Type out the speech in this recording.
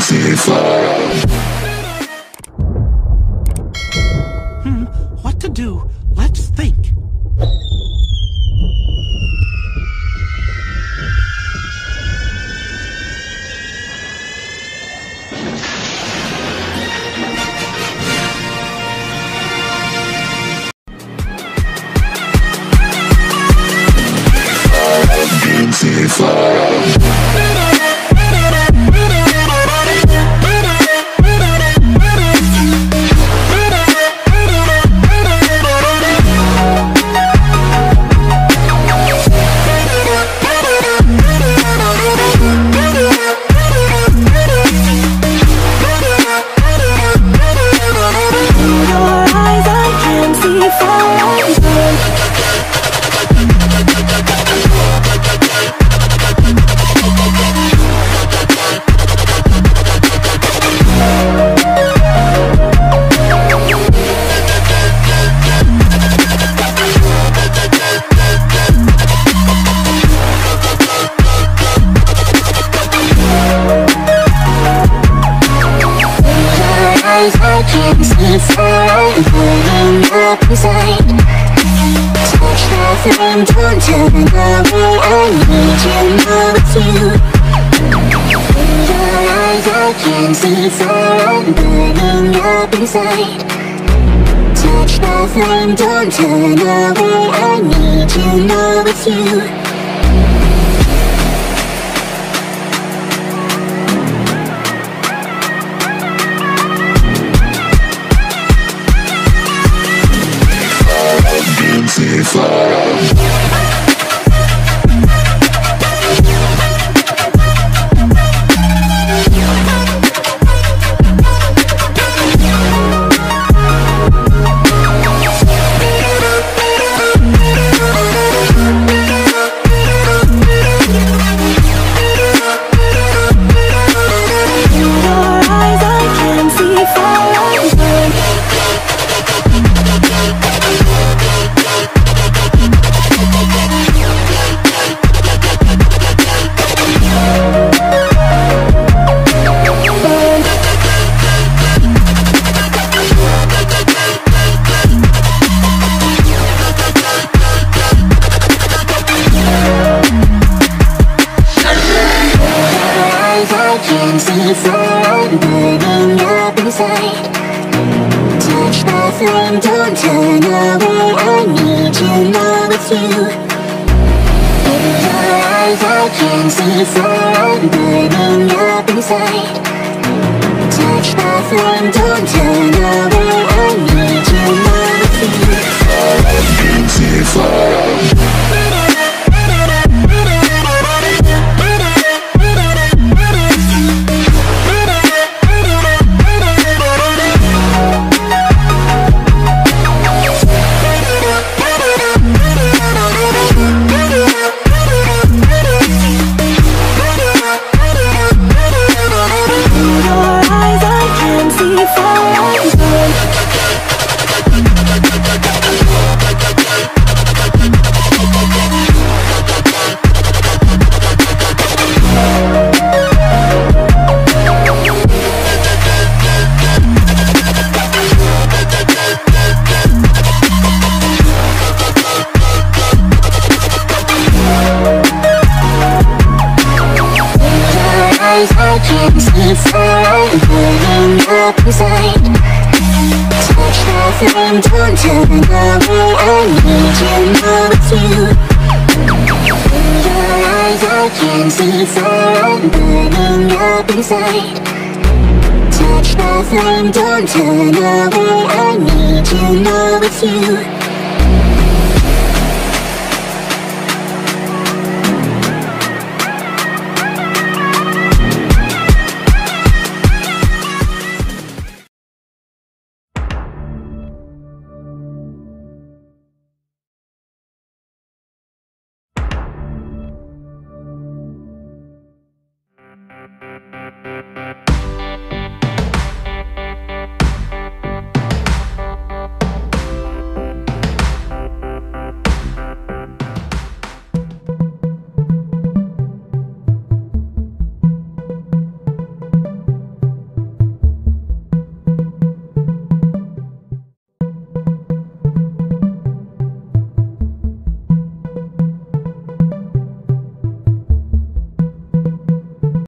see fire. What to do? Let's think. See fire. I can see fire burning up inside. Touch the flame, don't turn away. I need you, know it's you. In your eyes I can see fire burning up inside. Touch the flame, don't turn away. I need you, know it's you. See fire. See fire burning up inside. Touch the flame, don't turn away. I need you, know it's you. In your eyes I can see fire burning up inside. Touch the flame, don't turn away. I need you, know it's you. I can see fire. I can see fire burning up inside. Touch the flame, don't turn away. I need you, know it's you. In your eyes I can see fire burning up inside. Touch the flame, don't turn away. I need you, know it's you.